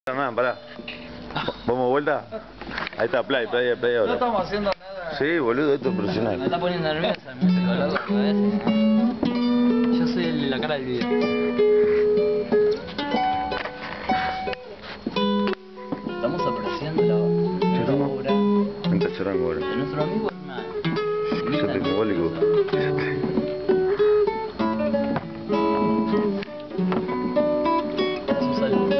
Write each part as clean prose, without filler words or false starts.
Nada, pará. ¿Vamos de vuelta? Ahí está, play No ahora. estamos haciendo nada. Sí, boludo, esto es Me profesional. está poniendo nerviosa el músico, loco, a veces. Yo soy la cara del video. Estamos apreciando la obra Entra Charango ahora. de nuestro amigo Hernán. Yo tengo bólico. Su salud.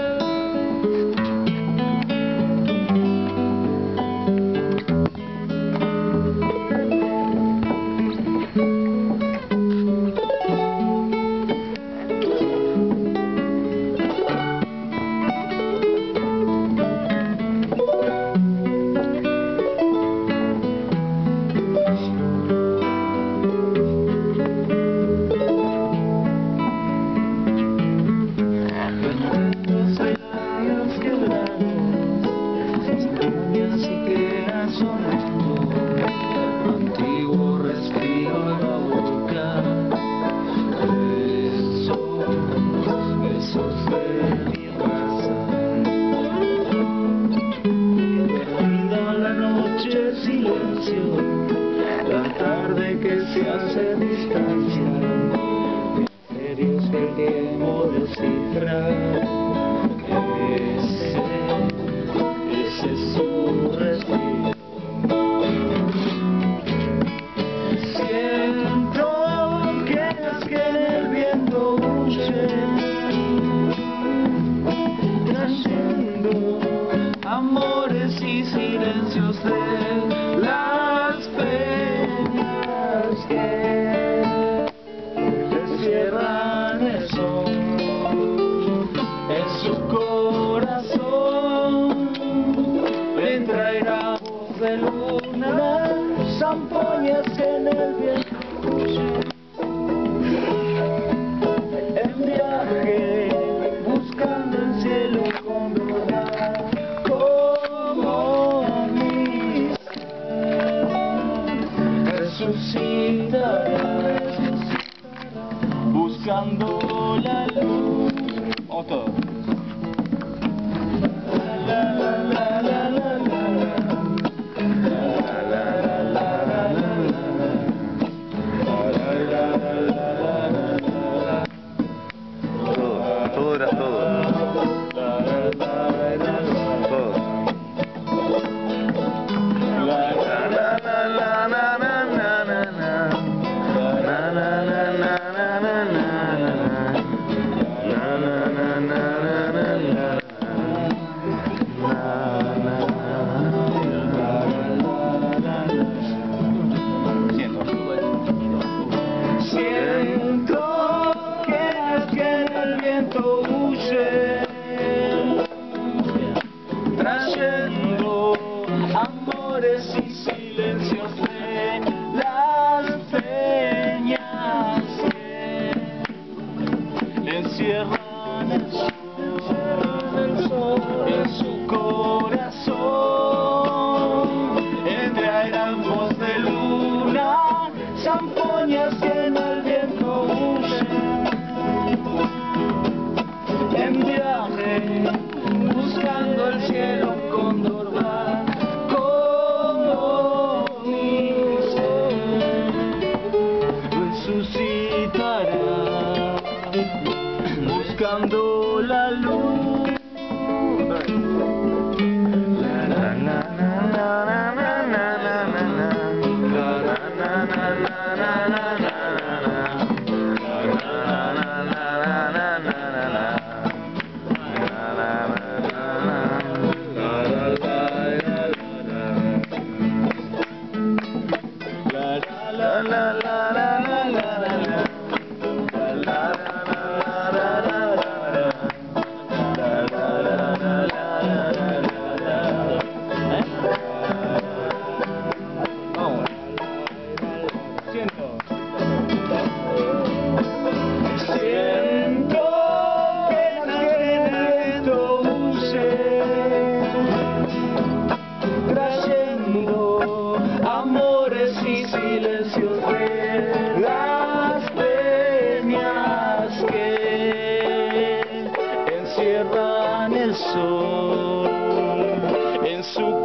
en su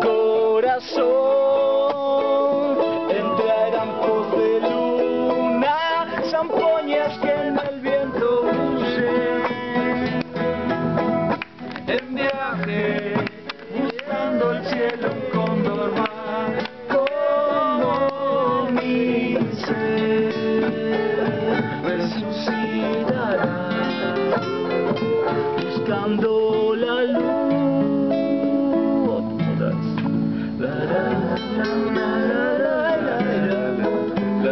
corazón, entre harampos de luna, zampoñas que en el viento huyen, en viaje, buscando el cielo, un cóndor va como mi ser, resucitará, buscando la luz. Otra vez. La, la, la, la, la, la, la, la,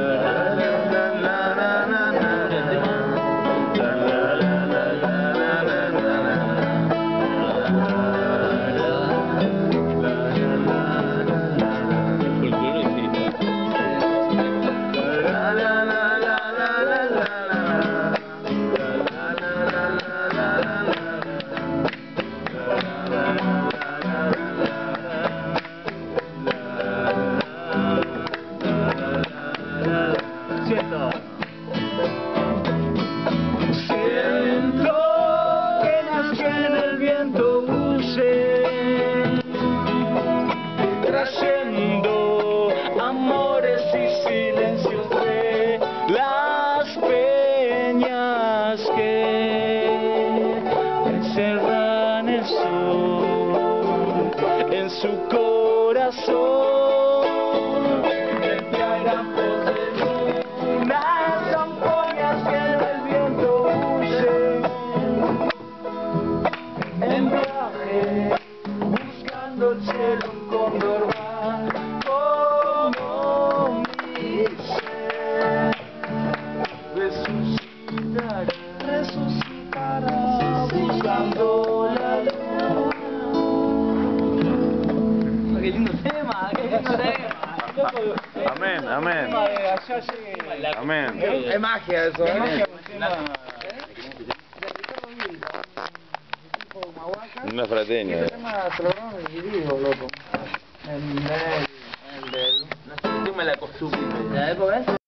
Siento que nació en el viento huye, trayendo amores y silencios de las peñas que encerran el sol en su corazón, entre harampos de luna, zampoñas que en el viento huyen, en viaje, buscando el cielo, un cóndor va como mi ser, resucitará, buscando la luz. Qué lindo tema, qué lindo tema. Amén, amén. Amén. Es magia eso, ¿eh? Una fraternidad. Este tema se lo habrán dividido, loco. El La época esa.